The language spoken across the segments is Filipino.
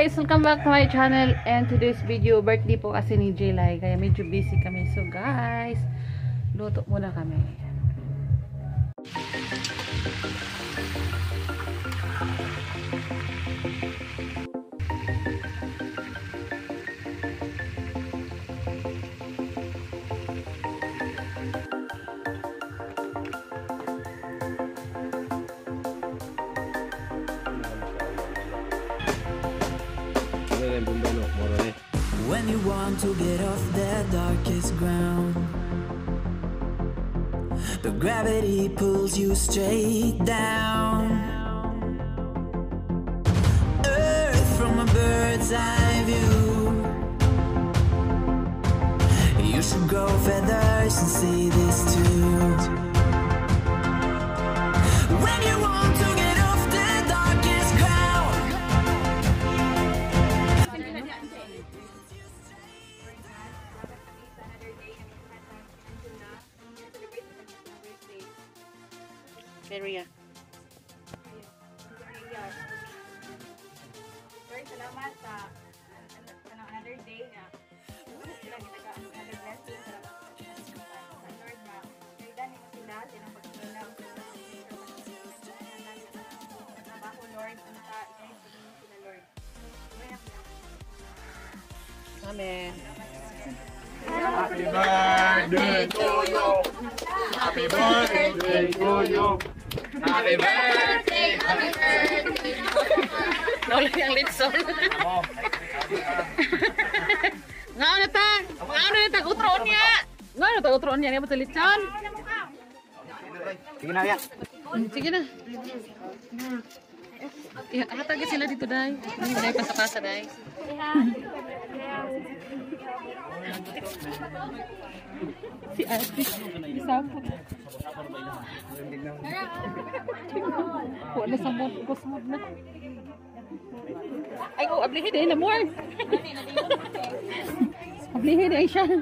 guys, welcome back to my channel. And today's video, birthday po kasi ni Jelaih, kaya medyo busy kami. So guys, luto muna kami. When you want to get off the darkest ground, but gravity pulls you straight down. Earth from a bird's eye view. You should grow feathers and see this too. When you want to get off the darkest ground. Maria. Lord, salamat sa another day na another blessing sa Lord na kailan mo sila silang pagkakalaw sa trabaho, Lord, sa sila, Lord. Amen. Happy birthday to you. Happy birthday to you. Happy birthday, happy birthday. Nawala yung litson. Ngao na ta? Ngao na ta? Utron niya. Ngao na ta? Utron niya. Nga ba sa litson? Sige na, ya. Sige na. Hatagin sila dito, Day. Hindi na pasa-pasa, Day. Si Ate. Isapot. Wala sa mood. Kusmod na. Ay, ko, ablihin eh, lamor. Ablihin eh siya.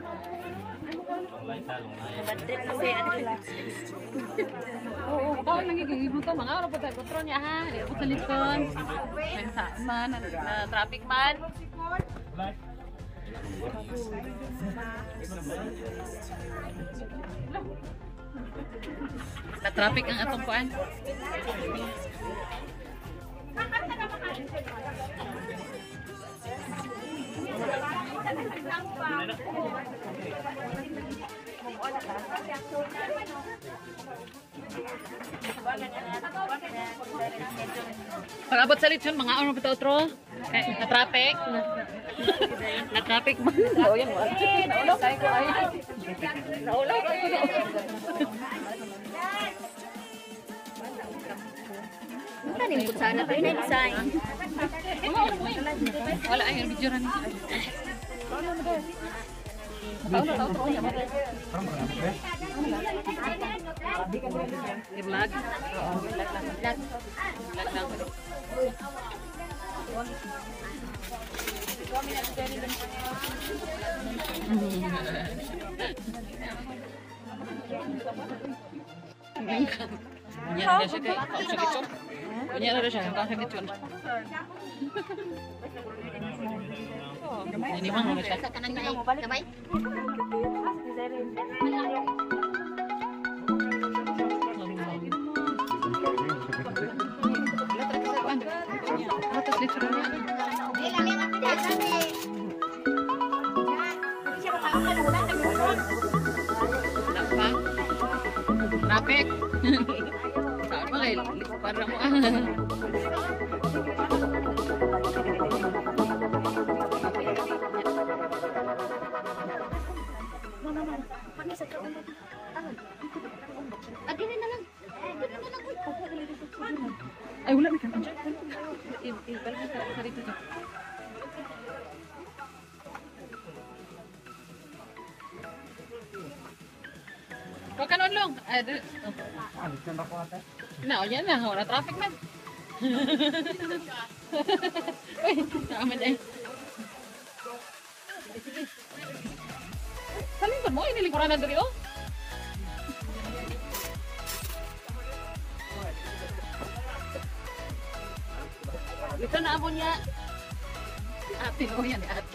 Oo, bawal nang gigigil to. Mga araw po tayo. Kontrol niya ha. Hindi po sa likon. May saan man. Traffic man. Na traffic ang atong kuan. Pag-abot sa lechon, mga ano pa ito, Otro? Na-traffic? Na-traffic man. Oo, yan. Naulaw kayo ko ay. Naulaw kayo ko. Ano ni mo sana tayo na design? Wala ay, video rin. I-vlog? Oo. Vlog lang. Ganyan na siya kay kausagitson. Ganyan na siya kay kausagitson. Ini mah mo siya. Kanang na gamay. Atas lechon niya. Traffic. Saan ba kayo? Para mo ay, wala na ka. Ibalik ka sa rito. Huwag ka nun long. Na, yan na. Wala traffic man. Uy, nakaman ay. Salingkod mo, inilingkuran na dali, oh. Ito na abo niya. Ate, oh yan, ate.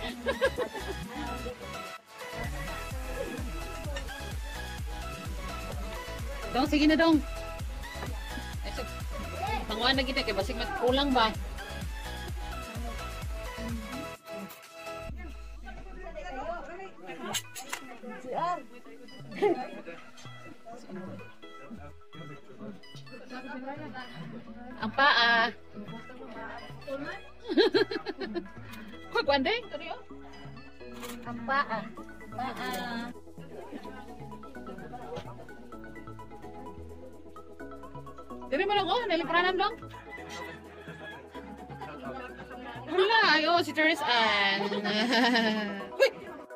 Dong, sige na dong. Panguan na kita kay basig kulang ba? Ang paa. Kuan din, kaniyo? Ang paa. Paa. Dili mo lang, oh, nalipranan lang. Wala, ayo, si Teres Ann. Uy!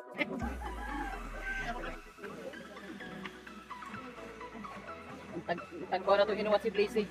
Tagko na ito hinuwat si Blaze.